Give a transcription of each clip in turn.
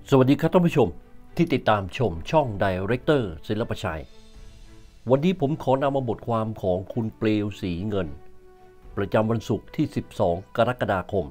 สวัสดีครับท่านผู้ชมที่ติดตามชมช่องไดเรคเตอร์ศิลปชัยวันนี้ผมขอนำมาบทความของคุณเปลวศรีเงินประจำวันศุกร์ที่12กรกฎาคม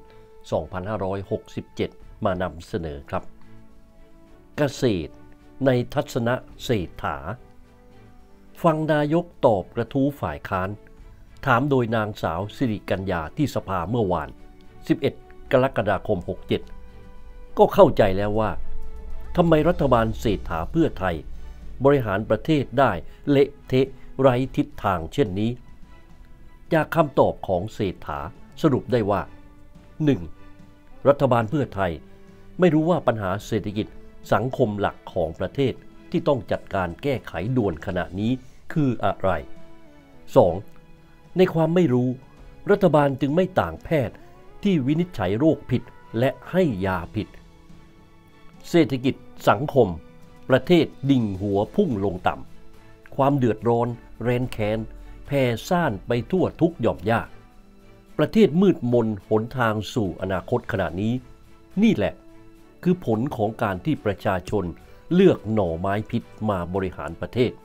2567มานำเสนอครับเกษตรในทัศนะเศรษฐาฟังนายกตอบกระทู้ฝ่ายค้านถามโดยนางสาวสิริกัญญาที่สภาเมื่อวาน11กรกฎาคม67ก็เข้าใจแล้วว่าทำไมรัฐบาลเศรษฐาเพื่อไทยบริหารประเทศได้เละเทะไร้ทิศทางเช่นนี้จากคำตอบของเศรษฐาสรุปได้ว่า 1. รัฐบาลเพื่อไทยไม่รู้ว่าปัญหาเศรษฐกิจสังคมหลักของประเทศที่ต้องจัดการแก้ไขด่วนขณะนี้คืออะไร 2. ในความไม่รู้รัฐบาลจึงไม่ต่างแพทย์ที่วินิจฉัยโรคผิดและให้ยาผิดเศรษฐกิจสังคมประเทศดิ่งหัวพุ่งลงต่ำความเดือดร้อนแรนแค้นแผ่ซ่านไปทั่วทุกหย่อมย่าประเทศมืดมนหนทางสู่อนาคตขณะนี้นี่แหละคือผลของการที่ประชาชนเลือกหน่อไม้พิษมาบริหารประเทศ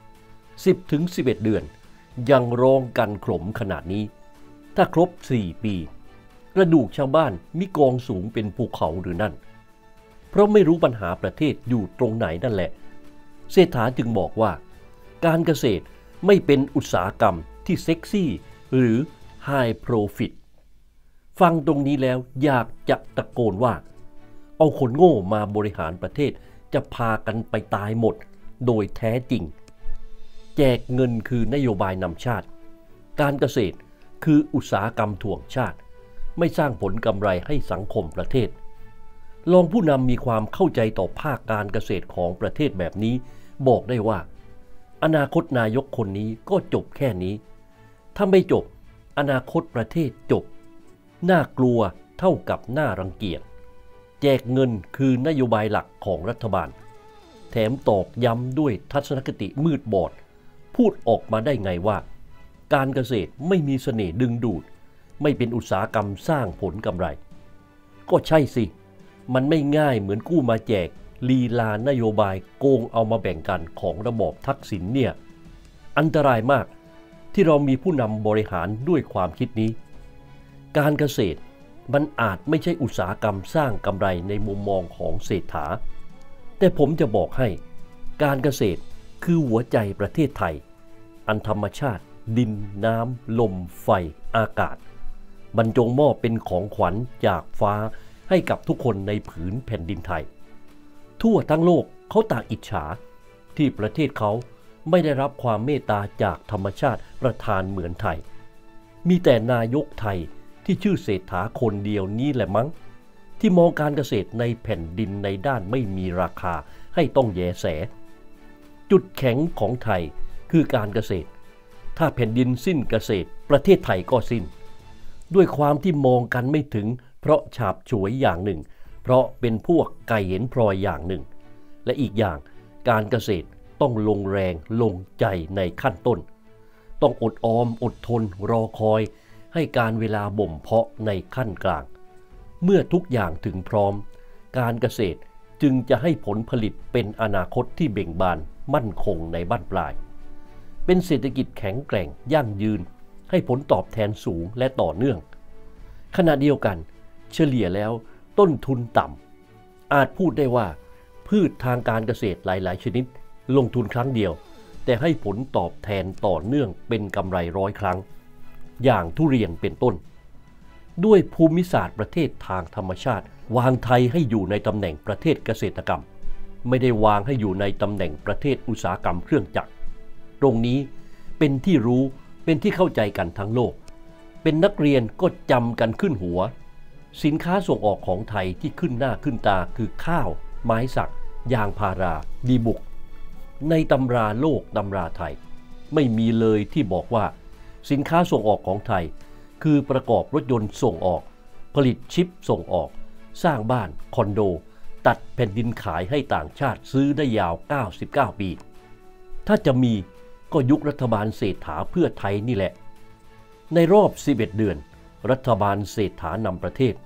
10-11 เดือนยังร้องกันขลมขนาดนี้ถ้าครบ4 ปีกระดูกชาวบ้านมีกองสูงเป็นภูเขาหรือนั่นเพราะไม่รู้ปัญหาประเทศอยู่ตรงไหนนั่นแหละเศรษฐาจึงบอกว่าการเกษตรไม่เป็นอุตสาหกรรมที่เซ็กซี่หรือไฮโปรฟิตฟังตรงนี้แล้วอยากจะตะโกนว่าเอาคนโง่มาบริหารประเทศจะพากันไปตายหมดโดยแท้จริงแจกเงินคือนโยบายนำชาติการเกษตรคืออุตสาหกรรมถ่วงชาติไม่สร้างผลกำไรให้สังคมประเทศรองผู้นำมีความเข้าใจต่อภาคการเกษตรของประเทศแบบนี้บอกได้ว่าอนาคตนายกคนนี้ก็จบแค่นี้ถ้าไม่จบอนาคตประเทศจบน่ากลัวเท่ากับน่ารังเกียจแจกเงินคือนโยบายหลักของรัฐบาลแถมตอกย้ำด้วยทัศนคติมืดบอดพูดออกมาได้ไงว่าการเกษตรไม่มีเสน่ห์ดึงดูดไม่เป็นอุตสาหกรรมสร้างผลกำไรก็ใช่สิมันไม่ง่ายเหมือนกู้มาแจกลีลานโยบายโกงเอามาแบ่งกันของระบอบทักษิณเนี่ยอันตรายมากที่เรามีผู้นำบริหารด้วยความคิดนี้การเกษตรมันอาจไม่ใช่อุตสาหกรรมสร้างกำไรในมุมมองของเศรษฐาแต่ผมจะบอกให้การเกษตรคือหัวใจประเทศไทยอันธรรมชาติดินน้ำลมไฟอากาศบรรจงมอบเป็นของขวัญจากฟ้าให้กับทุกคนในผืนแผ่นดินไทยทั่วทั้งโลกเขาต่างอิจฉาที่ประเทศเขาไม่ได้รับความเมตตาจากธรรมชาติประทานเหมือนไทยมีแต่นายกไทยที่ชื่อเศรษฐาคนเดียวนี้แหละมั้งที่มองการเกษตรในแผ่นดินในด้านไม่มีราคาให้ต้องแยแสจุดแข็งของไทยคือการเกษตรถ้าแผ่นดินสิ้นเกษตรประเทศไทยก็สิ้นด้วยความที่มองกันไม่ถึงเพราะฉาบฉวยอย่างหนึ่งเพราะเป็นพวกไก่เห็นพลอยอย่างหนึ่งและอีกอย่างการเกษตรต้องลงแรงลงใจในขั้นต้นต้องอดออมอดทนรอคอยให้การเวลาบ่มเพาะในขั้นกลางเมื่อทุกอย่างถึงพร้อมการเกษตรจึงจะให้ผลผลิตเป็นอนาคตที่เบ่งบานมั่นคงในบั้นปลายเป็นเศรษฐกิจแข็งแกร่งยั่งยืนให้ผลตอบแทนสูงและต่อเนื่องขณะเดียวกันเฉลี่ยแล้วต้นทุนต่ำอาจพูดได้ว่าพืชทางการเกษตรหลายๆชนิดลงทุนครั้งเดียวแต่ให้ผลตอบแทนต่อเนื่องเป็นกำไร100 ครั้งอย่างทุเรียนเป็นต้นด้วยภูมิศาสตร์ประเทศทางธรรมชาติวางไทยให้อยู่ในตำแหน่งประเทศเกษตรกรรมไม่ได้วางให้อยู่ในตำแหน่งประเทศอุตสาหกรรมเครื่องจักรตรงนี้เป็นที่รู้เป็นที่เข้าใจกันทั้งโลกเป็นนักเรียนก็จำกันขึ้นหัวสินค้าส่งออกของไทยที่ขึ้นหน้าขึ้นตาคือข้าวไม้สักยางพาราดีบุกในตำราโลกตำราไทยไม่มีเลยที่บอกว่าสินค้าส่งออกของไทยคือประกอบรถยนต์ส่งออกผลิตชิปส่งออกสร้างบ้านคอนโดตัดแผ่นดินขายให้ต่างชาติซื้อได้ยาว99 ปีถ้าจะมีก็ยุครัฐบาลเศรษฐาเพื่อไทยนี่แหละในรอบ11 เดือนรัฐบาลเศรษฐานำประเทศ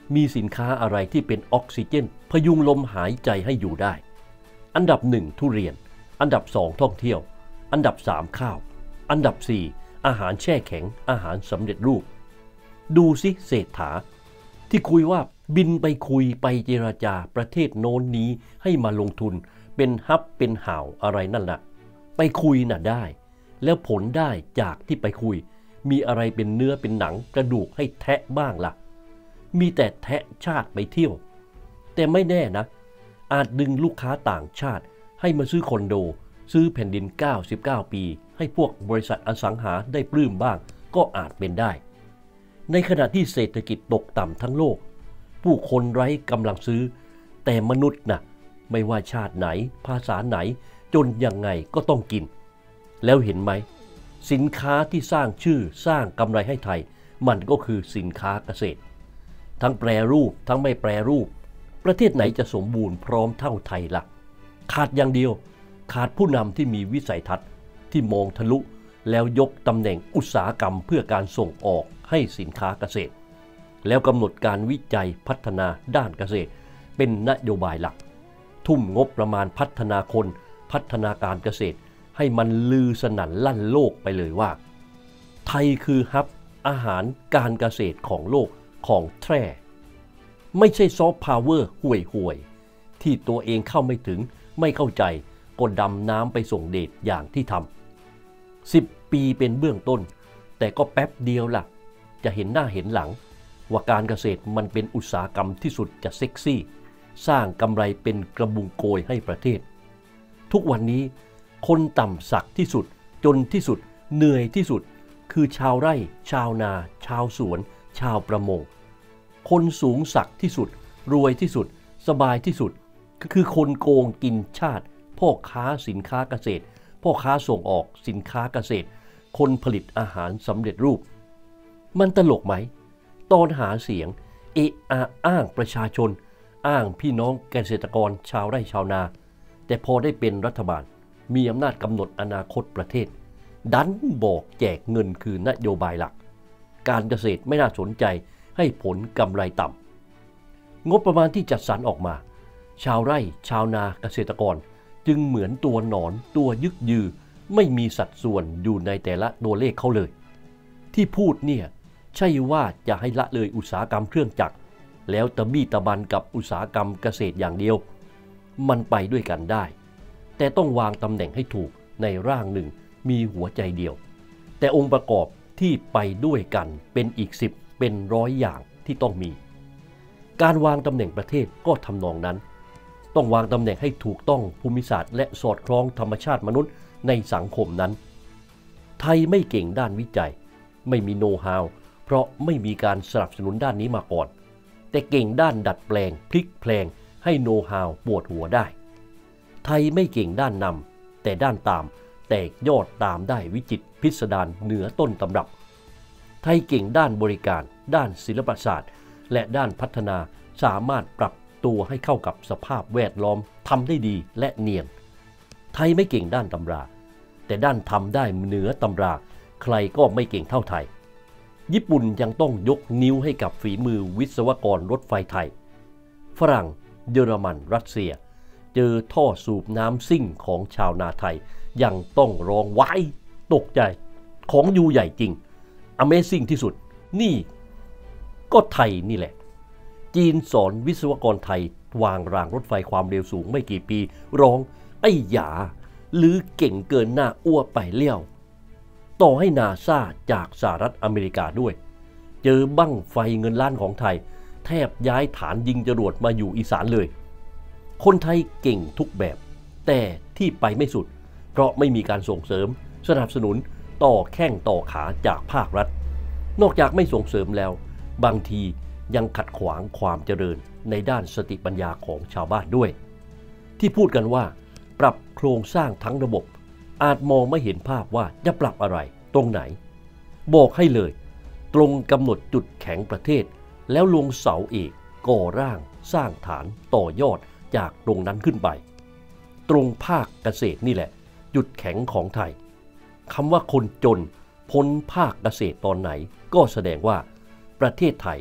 มีสินค้าอะไรที่เป็นออกซิเจนพยุงลมหายใจให้อยู่ได้อันดับ1ทุเรียนอันดับ2ท่องเที่ยวอันดับ3ข้าวอันดับ4อาหารแช่แข็งอาหารสำเร็จรูปดูสิเศรษฐาที่คุยว่าบินไปคุยไปเจรจาประเทศโน้นนี้ให้มาลงทุนเป็นฮับเป็นห่าวอะไรนั่นแหละไปคุยน่ะได้แล้วผลได้จากที่ไปคุยมีอะไรเป็นเนื้อเป็นหนังกระดูกให้แทะบ้างล่ะมีแต่แทะชาติไปเที่ยวแต่ไม่แน่นะอาจดึงลูกค้าต่างชาติให้มาซื้อคอนโดซื้อแผ่นดิน99ปีให้พวกบริษัทอสังหาได้ปลื้มบ้างก็อาจเป็นได้ในขณะที่เศรษฐกิจตกต่ำทั้งโลกผู้คนไร้กำลังซื้อแต่มนุษย์น่ะไม่ว่าชาติไหนภาษาไหนจนยังไงก็ต้องกินแล้วเห็นไหมสินค้าที่สร้างชื่อสร้างกำไรให้ไทยมันก็คือสินค้าเกษตรทั้งแปรรูปทั้งไม่แปรรูปประเทศไหนจะสมบูรณ์พร้อมเท่าไทยล่ะขาดอย่างเดียวขาดผู้นำที่มีวิสัยทัศน์ที่มองทะลุแล้วยกตำแหน่งอุตสาหกรรมเพื่อการส่งออกให้สินค้าเกษตรแล้วกำหนดการวิจัยพัฒนาด้านเกษตรเป็นนโยบายหลักทุ่มงบประมาณพัฒนาคนพัฒนาการเกษตรให้มันลือสนั่นลั่นโลกไปเลยว่าไทยคือฮับอาหารการเกษตรของโลกของแท้ไม่ใช่ซอฟต์พาวเวอร์ห่วยๆที่ตัวเองเข้าไม่ถึงไม่เข้าใจก็ดำน้ำไปส่งเดชอย่างที่ทำ10 ปีเป็นเบื้องต้นแต่ก็แป๊บเดียวล่ะจะเห็นหน้าเห็นหลังว่าการเกษตรมันเป็นอุตสาหกรรมที่สุดจะเซ็กซี่สร้างกำไรเป็นกระบุงโกยให้ประเทศทุกวันนี้คนต่ำสักที่สุดจนที่สุดเหนื่อยที่สุดคือชาวไร่ชาวนาชาวสวนชาวประมงคนสูงสักที่สุดรวยที่สุดสบายที่สุดก็คือคนโกงกินชาติพ่อค้าสินค้าเกษตรพ่อค้าส่งออกสินค้าเกษตรคนผลิตอาหารสำเร็จรูปมันตลกไหมตอนหาเสียงอ้างประชาชนอ้างพี่น้องเกษตรกรชาวไร่ชาวนาแต่พอได้เป็นรัฐบาลมีอำนาจกำหนดอนาคตประเทศดันบอกแจกเงินคือนโยบายหลักการเกษตรไม่น่าสนใจให้ผลกำไรต่ำงบประมาณที่จัดสรรออกมาชาวไร่ชาวนาเกษตรกรจึงเหมือนตัวหนอนตัวยึกยือไม่มีสัดส่วนอยู่ในแต่ละตัวเลขเขาเลยที่พูดเนี่ยใช่ว่าจะให้ละเลยอุตสาหกรรมเครื่องจักรแล้วตะบี้ตะบันกับอุตสาหกรรมเกษตรอย่างเดียวมันไปด้วยกันได้แต่ต้องวางตำแหน่งให้ถูกในร่างหนึ่งมีหัวใจเดียวแต่องค์ประกอบที่ไปด้วยกันเป็นอีก10เป็น100อย่างที่ต้องมีการวางตำแหน่งประเทศก็ทำนองนั้นต้องวางตำแหน่งให้ถูกต้องภูมิศาสตร์และสอดคล้องธรรมชาติมนุษย์ในสังคมนั้นไทยไม่เก่งด้านวิจัยไม่มีโน้ตฮาวเพราะไม่มีการสนับสนุนด้านนี้มาก่อนแต่เก่งด้านดัดแปลงพลิกแพลงให้โน้ตฮาวปวดหัวได้ไทยไม่เก่งด้านนำแต่ด้านตามแตกยอดตามได้วิจิตรพิสดารเหนือต้นตำรับไทยเก่งด้านบริการด้านศิลปศาสตร์และด้านพัฒนาสามารถปรับตัวให้เข้ากับสภาพแวดล้อมทำได้ดีและเนียนไทยไม่เก่งด้านตำราแต่ด้านทำได้เหนือตำราใครก็ไม่เก่งเท่าไทยญี่ปุ่นยังต้องยกนิ้วให้กับฝีมือวิศวกรรถไฟไทยฝรั่งเยอรมันรัสเซียเจอท่อสูบน้ำซิ่งของชาวนาไทยยังต้องร้องว้ายตกใจของอยู่ใหญ่จริง Amazing ที่สุดนี่ก็ไทยนี่แหละจีนสอนวิศวกรไทยวางรางรถไฟความเร็วสูงไม่กี่ปีร้องไอ้หยาหรือเก่งเกินหน้าอ้วไปเลี้ยวต่อให้นาซาจากสหรัฐอเมริกาด้วยเจอบั้งไฟเงินล้านของไทยแทบย้ายฐานยิงจรวดมาอยู่อีสานเลยคนไทยเก่งทุกแบบแต่ที่ไปไม่สุดเพราะไม่มีการส่งเสริมสนับสนุนต่อแข้งต่อขาจากภาครัฐนอกจากไม่ส่งเสริมแล้วบางทียังขัดขวางความเจริญในด้านสติปัญญาของชาวบ้านด้วยที่พูดกันว่าปรับโครงสร้างทั้งระบบอาจมองไม่เห็นภาพว่าจะปรับอะไรตรงไหนบอกให้เลยตรงกำหนดจุดแข็งประเทศแล้วลงเสาเอกก่อร่างสร้างฐานต่อยอดจากตรงนั้นขึ้นไปตรงภาคเกษตรนี่แหละจุดแข็งของไทยคำว่าคนจนพ้นภาคเกษตรตอนไหนก็แสดงว่าประเทศไทย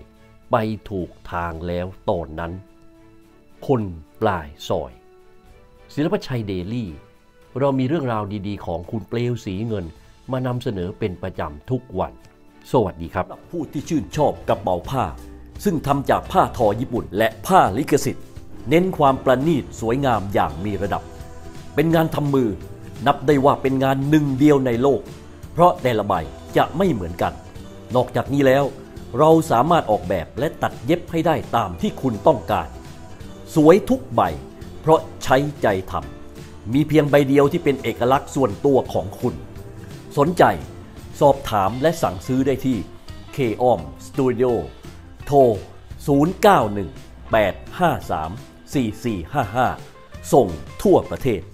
ไปถูกทางแล้วตอนนั้นคนปลายซอยศิลปชัยเดลี่เรามีเรื่องราวดีๆของคุณเปลวสีเงินมานำเสนอเป็นประจำทุกวันสวัสดีครับผู้ที่ชื่นชอบกระเป๋าผ้าซึ่งทำจากผ้าทอญี่ปุ่นและผ้าลิขสิทธิ์เน้นความประณีตสวยงามอย่างมีระดับเป็นงานทำมือนับได้ว่าเป็นงานหนึ่งเดียวในโลกเพราะแต่ละใบจะไม่เหมือนกันนอกจากนี้แล้วเราสามารถออกแบบและตัดเย็บให้ได้ตามที่คุณต้องการสวยทุกใบเพราะใช้ใจทำมีเพียงใบเดียวที่เป็นเอกลักษณ์ส่วนตัวของคุณสนใจสอบถามและสั่งซื้อได้ที่ K-OM Studio โทร 0918534455 ส่งทั่วประเทศ